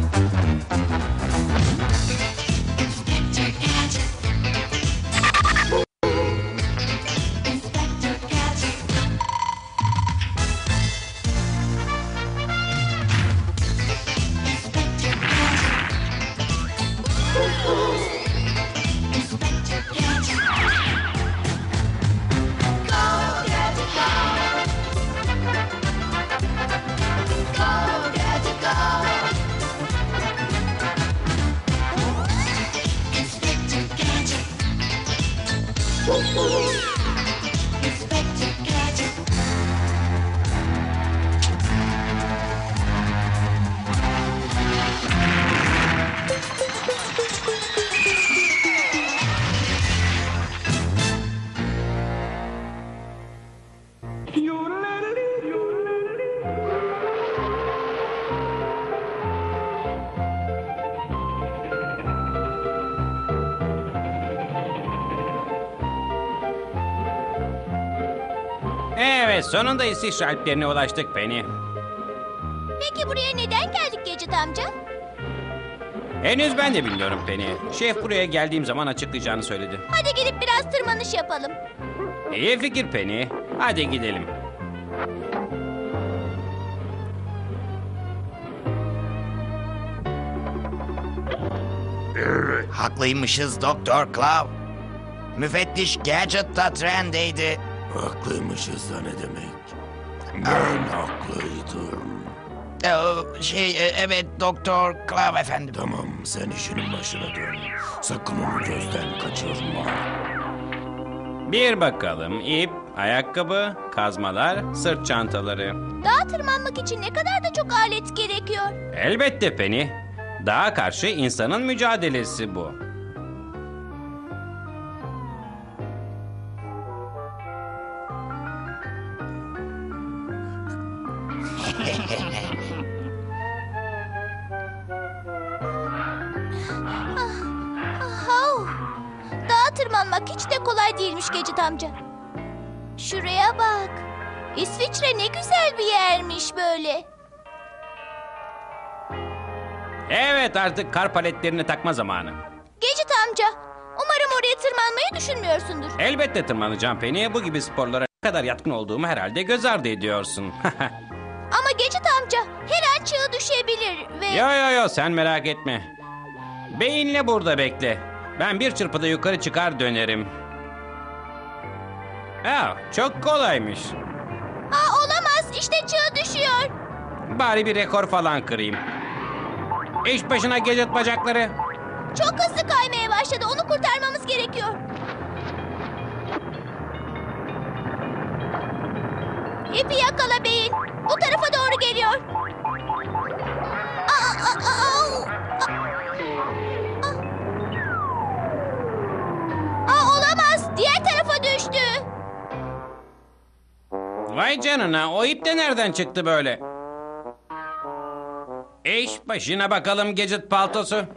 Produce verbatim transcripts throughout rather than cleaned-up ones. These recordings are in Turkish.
Evet, sonunda İsviçre Alplerine ulaştık Penny. Peki buraya neden geldik Gadget amca? Henüz ben de bilmiyorum Penny. Şef buraya geldiğim zaman açıklayacağını söyledi. Hadi gidip biraz tırmanış yapalım. İyi fikir Penny. Hadi gidelim. Ürr, haklıymışız Doktor Claw. Müfettiş Gadget da trendeydi. Haklıymışız da ne demek? Ben haklıydım. Ee, şey, e, evet Doktor Claw efendim. Tamam, sen işinin başına dön. Sakın onu gözden kaçırma. Bir bakalım. İp, ayakkabı, kazmalar, sırt çantaları. Dağa tırmanmak için ne kadar da çok alet gerekiyor. Elbette Penny. Dağa karşı insanın mücadelesi bu. Aha! Dağa tırmanmak hiç de kolay değilmiş Gadget amca. Şuraya bak. İsviçre ne güzel bir yermiş böyle. Evet, artık kar paletlerini takma zamanı. Gadget amca, umarım oraya tırmanmayı düşünmüyorsundur. Elbette tırmanacağım Penny. Bu gibi sporlara ne kadar yatkın olduğumu herhalde göz ardı ediyorsun. Ama Gadget amca her an çığ düşebilir ve... Yo yo yo, sen merak etme. Beyinle burada bekle. Ben bir çırpıda yukarı çıkar dönerim. Aa, çok kolaymış. Aa, olamaz, işte çığ düşüyor. Bari bir rekor falan kırayım. İş başına Gadget bacakları. Çok hızlı kaymaya başladı, onu kurtarmamız gerekiyor. İpi yakala beyin. O tarafa doğru geliyor. Aa, aa, aa, au. Aa. Aa, olamaz. Diğer tarafa düştü. Vay canına, o ip de nereden çıktı böyle? İş başına bakalım Gadget paltosu.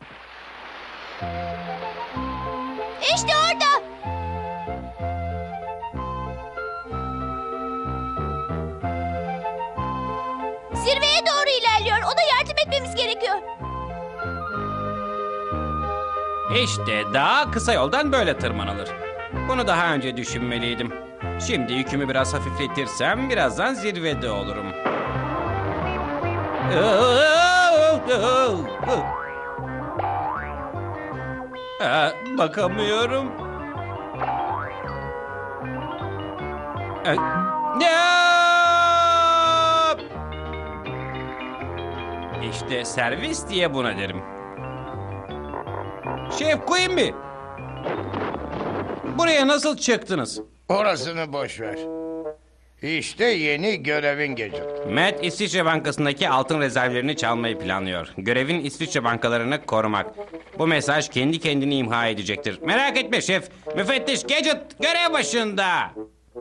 İşte orada. Zirveye doğru ilerliyor. Ona yardım etmemiz gerekiyor. İşte daha kısa yoldan böyle tırmanılır. Bunu daha önce düşünmeliydim. Şimdi yükümü biraz hafifletirsem birazdan zirvede olurum. Aa, bakamıyorum. Aa, ya! İşte servis diye buna derim. Şef Quimby, buraya nasıl çıktınız? Orasını boş ver. İşte yeni görevin Gadget. Matt İsviçre Bankası'ndaki altın rezervlerini çalmayı planlıyor. Görevin İsviçre bankalarını korumak. Bu mesaj kendi kendini imha edecektir. Merak etme şef. Müfettiş Gadget görev başında.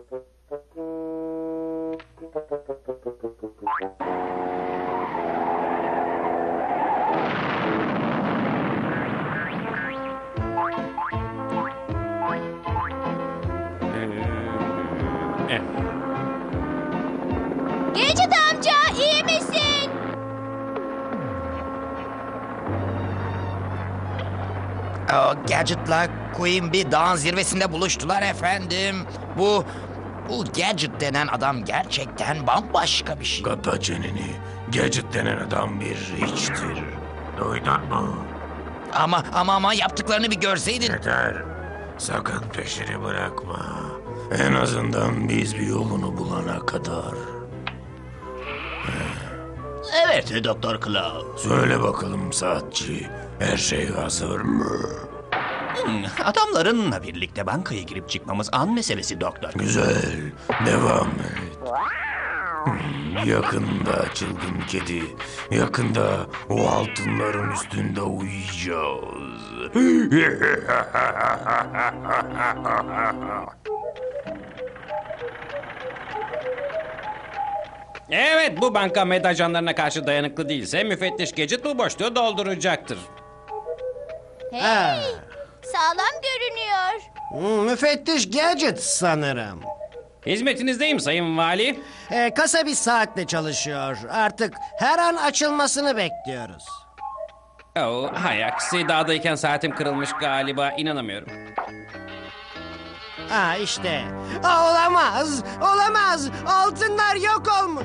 Ee, Gadget amca, iyi misin? O Gadget'la Queen bir dağın zirvesinde buluştular efendim. Bu bu Gadget denen adam gerçekten bambaşka bir şey. Kapa çeneni. Gadget denen adam bir hiçtir. Duydun mu? Ama ama ama yaptıklarını bir görseydin. Yeter. Sakın peşini bırakma. En azından biz bir yolunu bulana kadar. Evet Doktor Klaus. Söyle bakalım saatçi. Her şey hazır mı? Hmm, adamlarınla birlikte bankaya girip çıkmamız an meselesi doktor. Güzel. Devam et. Hmm, yakında çılgın kedi. Yakında o altınların üstünde uyuyacağız. Evet, bu banka medajanlarına karşı dayanıklı değilse müfettiş Gadget bu boşluğu dolduracaktır. Hey, sağlam görünüyor. Hmm, müfettiş Gadget sanırım. Hizmetinizdeyim Sayın Vali. Ee, kasa bir saatle çalışıyor. Artık her an açılmasını bekliyoruz. Oh, hay aksi dağdayken saatim kırılmış galiba, inanamıyorum. Ha işte. Aa, olamaz. Olamaz. Altınlar yok olmuş.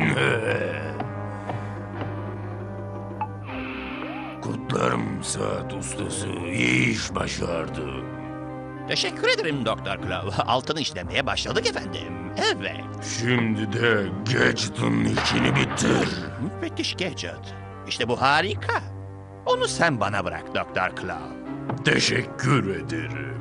Kutlarım saat ustası. İyi iş başardı. Teşekkür ederim Doktor Klaus. Altını işlemeye başladık efendim. Evet. Şimdi de Gadget'ın işini bitir. Müfettiş Gadget. İşte bu harika. Onu sen bana bırak Doktor Klaus. Teşekkür ederim.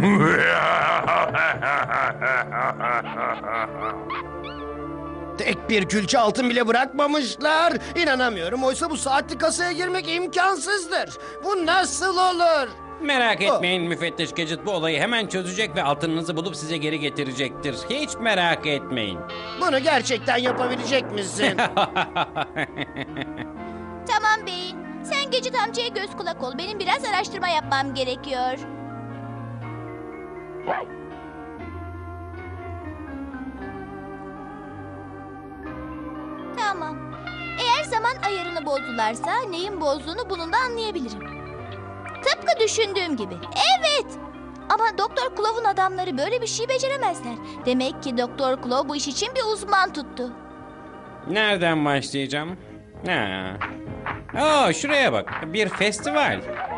Tek bir külçe altın bile bırakmamışlar. İnanamıyorum. Oysa bu saatli kasaya girmek imkansızdır. Bu nasıl olur? Merak etmeyin müfettiş Gadget bu olayı hemen çözecek ve altınınızı bulup size geri getirecektir. Hiç merak etmeyin. Bunu gerçekten yapabilecek misin? Tamam beyin. Sen Gadget amcaya göz kulak ol. Benim biraz araştırma yapmam gerekiyor. Tamam. Eğer zaman ayarını bozdularsa neyin bozduğunu bunun da anlayabilirim. Tıpkı düşündüğüm gibi. Evet. Ama Doktor Klov'un adamları böyle bir şey beceremezler. Demek ki Doktor Klov bu iş için bir uzman tuttu. Nereden başlayacağım? Ha. Oo, şuraya bak. Bir festival.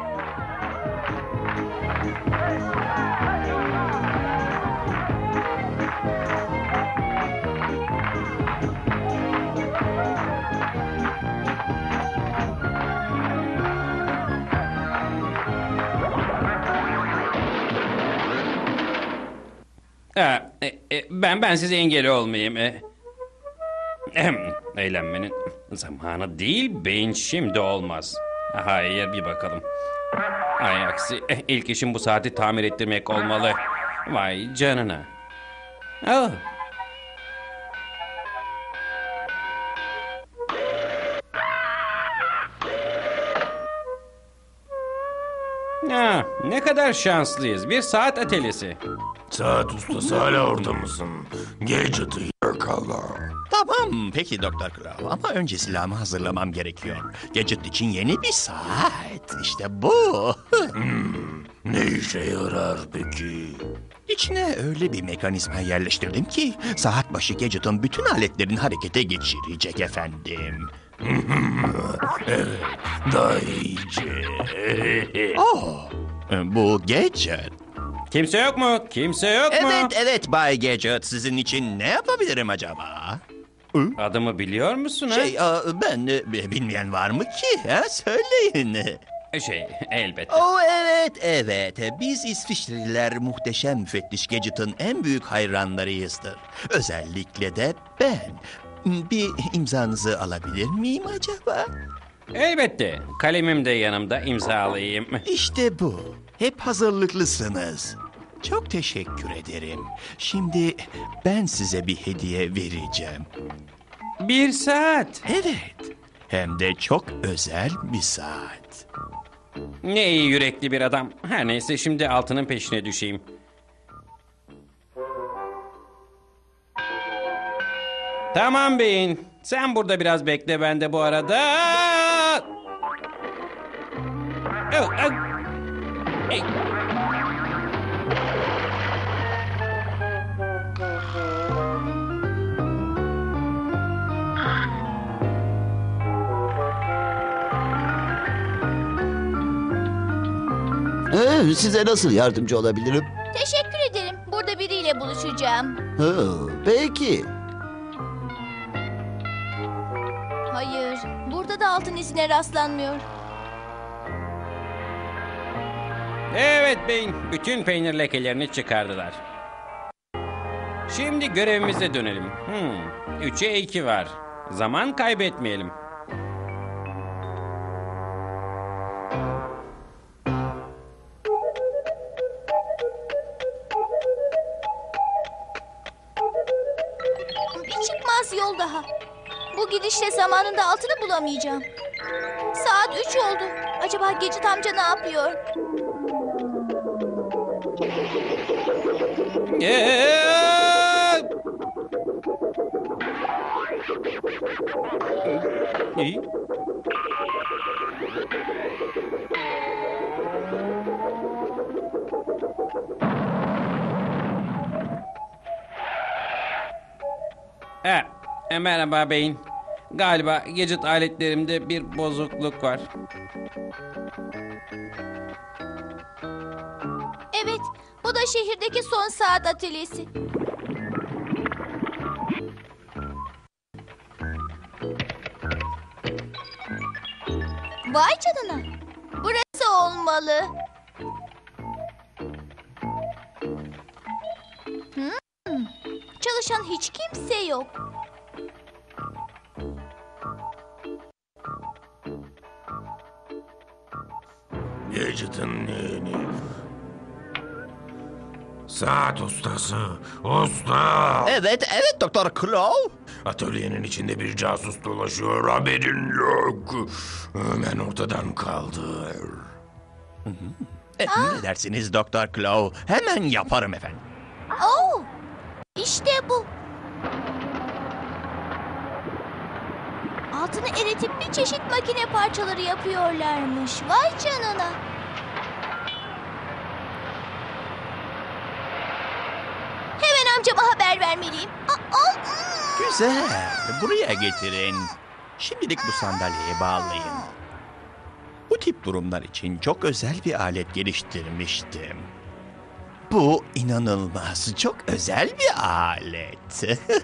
Ha, e, e, ben ben size engel olmayayım. E, Ehem, eğlenmenin zamanı değil, beyin şimdi olmaz. Hayır, bir bakalım. Ay aksi, eh, ilk işim bu saati tamir ettirmek olmalı. Vay canına. Oh. Ha, ne kadar şanslıyız. Bir saat atölyesi. Saat ustası hala orada mısın? Gadget'ı yakala. Tamam peki Doktor Klaus. Ama önce silahımı hazırlamam gerekiyor. Gadget için yeni bir saat. İşte bu. Ne işe yarar peki? İçine öyle bir mekanizma yerleştirdim ki saat başı Gadget'ın bütün aletlerini harekete geçirecek efendim. Evet, daha iyice. Oh, bu Gadget. Kimse yok mu? Kimse yok mu? Evet evet Bay Gadget, sizin için ne yapabilirim acaba? Adımı biliyor musun ha? Şey aa, ben e, bilmeyen var mı ki? Ha? Söyleyin. Şey, elbette. Oh evet evet, biz İsviçreliler muhteşem müfettiş Gadget'ın en büyük hayranlarıyızdır. Özellikle de ben. Bir imzanızı alabilir miyim acaba? Elbette. Kalemim de yanımda, imzalayayım. İşte bu. Hep hazırlıklısınız. Çok teşekkür ederim. Şimdi ben size bir hediye vereceğim. Bir saat. Evet. Hem de çok özel bir saat. Ne iyi yürekli bir adam. Her neyse şimdi altının peşine düşeyim. Tamam beyin. Sen burada biraz bekle, ben de bu arada... Oh, oh. Ey. Ee, size nasıl yardımcı olabilirim? Teşekkür ederim. Burada biriyle buluşacağım. Ha, peki. Hayır, burada da altın izine rastlanmıyor. Evet beyin. Bütün peynir lekelerini çıkardılar. Şimdi görevimize dönelim. Hmm. Üçe iki var. Zaman kaybetmeyelim. Bir çıkmaz yol daha. Bu gidişle zamanında altını bulamayacağım. Saat üç oldu. Acaba Gecit amca ne yapıyor? Ee! İyi. E, e, merhaba beyin. Galiba gadget aletlerimde bir bozukluk var. Evet, bu da şehirdeki son saat atölyesi. Vay canına. Burası olmalı. Hmm, çalışan hiç kimse yok. Gadget'ın yeğeni. Saat ustası. Usta. Evet, evet Doktor Claw. Atölyenin içinde bir casus dolaşıyor. Haberin yok. Hemen ortadan kaldır. E, ne dersiniz Doktor Claw? Hemen yaparım efendim. Oo, işte bu. Altını eritip bir çeşit makine parçaları yapıyorlarmış. Vay canına. Hemen amcama haber vermeliyim. Aa, aa, mm. Güzel, buraya getirin. Şimdilik bu sandalyeye bağlayın. Bu tip durumlar için çok özel bir alet geliştirmiştim. Bu inanılmaz, çok özel bir alet.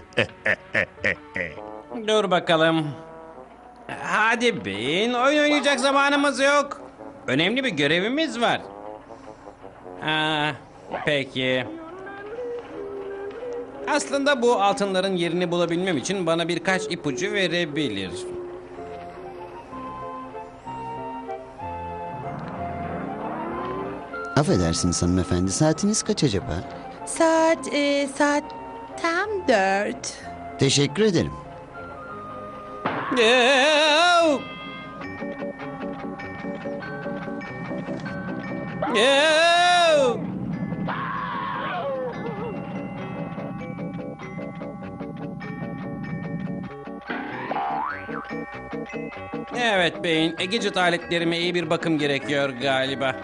Dur bakalım. Hadi beyin, oyun oynayacak zamanımız yok. Önemli bir görevimiz var. Aa, peki. Aslında bu altınların yerini bulabilmem için bana birkaç ipucu verebilir. Affedersiniz hanımefendi, saatiniz kaç acaba? Saat, e, saat tam dört. Teşekkür ederim. Eee! Eee! Evet beyin, e, gadget aletlerime iyi bir bakım gerekiyor galiba.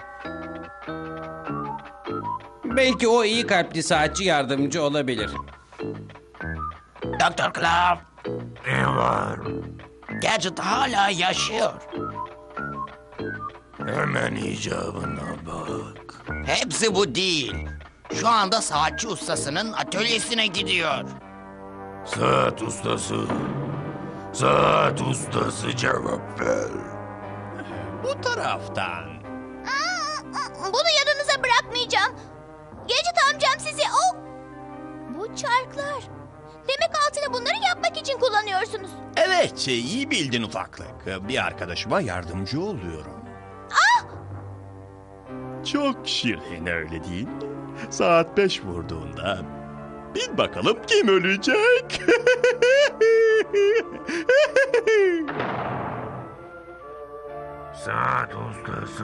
Belki o iyi kalpli saatçi yardımcı olabilir. Doktor Claw, Ne var? Gadget hala yaşıyor. Hemen icabına bak. Hepsi bu değil. Şu anda saatçi ustasının atölyesine gidiyor. Saat ustası. Saat ustası cevap ver. Bu taraftan. Bunu yanınıza bırakmayacağım. Gecit amcam sizi o... Bu çarklar. Demek altını bunları yapmak için kullanıyorsunuz. Evet, iyi bildin ufaklık. Bir arkadaşıma yardımcı oluyorum. Çok şirin öyle değil mi? Saat beş vurduğunda bil bakalım kim ölecek? Saat ustası.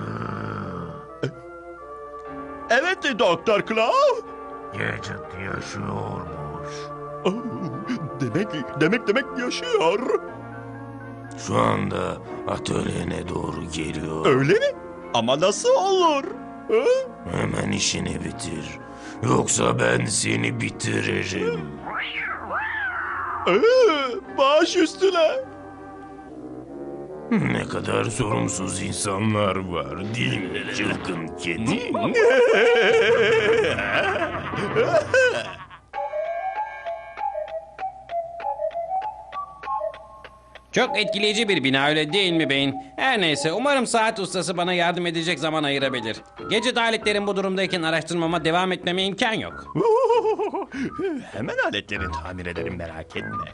Evet Doktor Claw. Gadget yaşıyormuş. Oh, demek demek demek yaşıyor. Şu anda atölyene doğru geliyor. Öyle mi? Ama nasıl olur? Hemen işini bitir. Yoksa ben seni bitiririm. Baş üstüne. Ne kadar sorumsuz insanlar var değil mi çılgın kedi? Çok etkileyici bir bina öyle değil mi beyin? Her neyse umarım saat ustası bana yardım edecek zaman ayırabilir. Gadget aletlerin bu durumdayken araştırmama devam etmeme imkan yok. Hemen aletlerini tamir ederim, merak etme.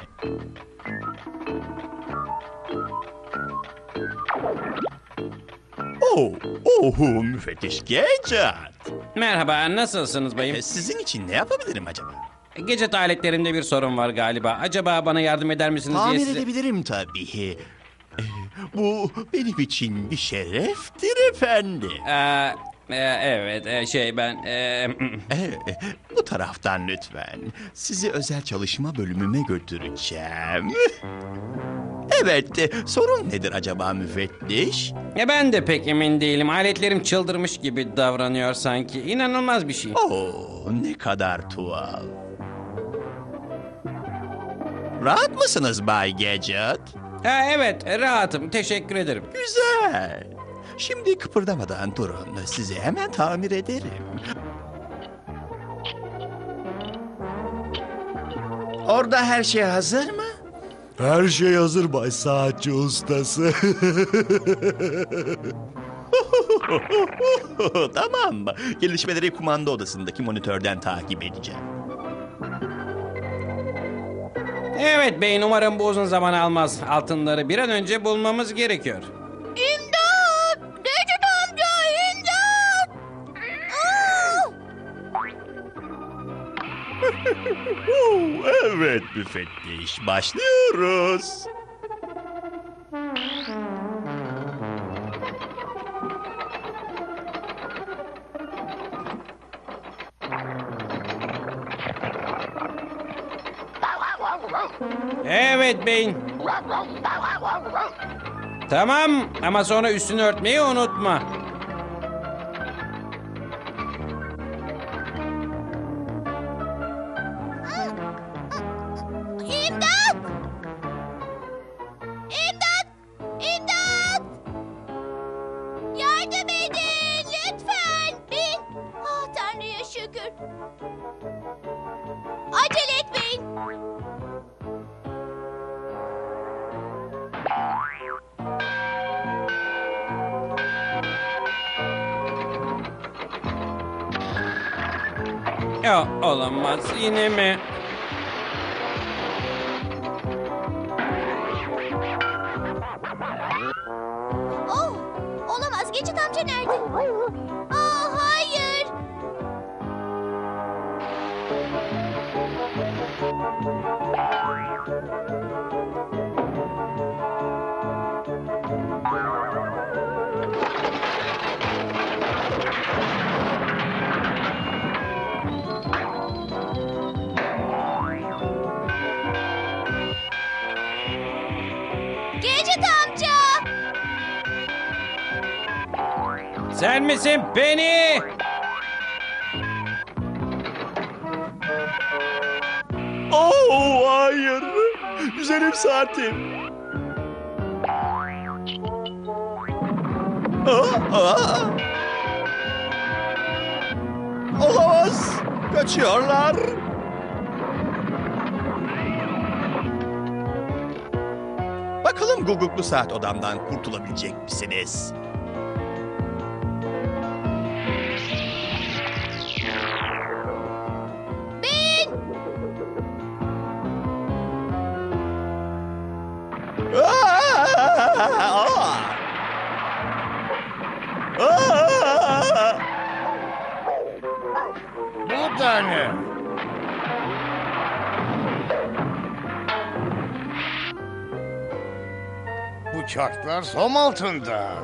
Oh, oh, müfettiş Gadget. Merhaba, nasılsınız bayım? E, sizin için ne yapabilirim acaba? Gadget aletlerimde bir sorun var galiba. Acaba bana yardım eder misiniz diye Tamir size... edebilirim tabii. E, bu benim için bir şereftir efendim. Ee, e, evet, e, şey ben... e, E, bu taraftan lütfen. Sizi özel çalışma bölümüme götüreceğim. Evet, e, sorun nedir acaba müfettiş? e, ben de pek emin değilim. Aletlerim çıldırmış gibi davranıyor sanki. İnanılmaz bir şey. Oo, ne kadar tuhaf. Rahat mısınız Bay Gadget? Ha, evet, rahatım. Teşekkür ederim. Güzel. Şimdi kıpırdamadan durun. Sizi hemen tamir ederim. Orada her şey hazır mı? Her şey hazır Bay Saatçi Ustası. Tamam. Gelişmeleri kumanda odasındaki monitörden takip edeceğim. Evet beyin, umarım bu uzun zaman almaz. Altınları bir an önce bulmamız gerekiyor. İmdat! Gadget amca imdat! Aa! Evet müfettiş, başlıyoruz. Evet beyin. Tamam ama sonra üstünü örtmeyi unutma. İmdat! İmdat! İmdat! Yardım edin lütfen. Bin. Ah Tanrı'ya şükür. Acele etmeyin. Ya olamaz, yine mi? Oh, olamaz. Gadget amca nerede? Aa, hayır. Gadget amca. Sen misin Penny? Oh hayır. Güzelim saatim. Aa, aa. Olamaz. Kaçıyorlar. Bakalım guguklu saat odamdan kurtulabilecek misiniz? Bin. Bu da ne? Bu çarklar som altından.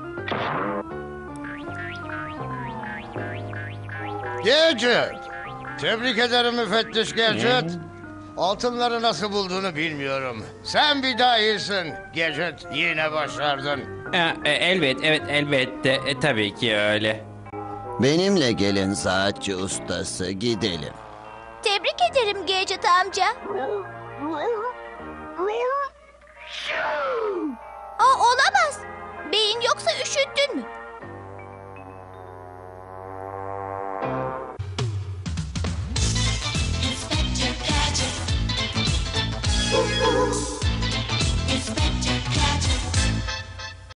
Gadget! Tebrik ederim müfettiş Gadget. Altınları nasıl bulduğunu bilmiyorum. Sen bir daha iyisin Gadget. Yine başardın. E, e, elbet, evet elbette. E, tabii ki öyle. Benimle gelin saatçi ustası, gidelim. Tebrik ederim Gadget amca. Aa, olamaz. Beyin yoksa üşüttün mü?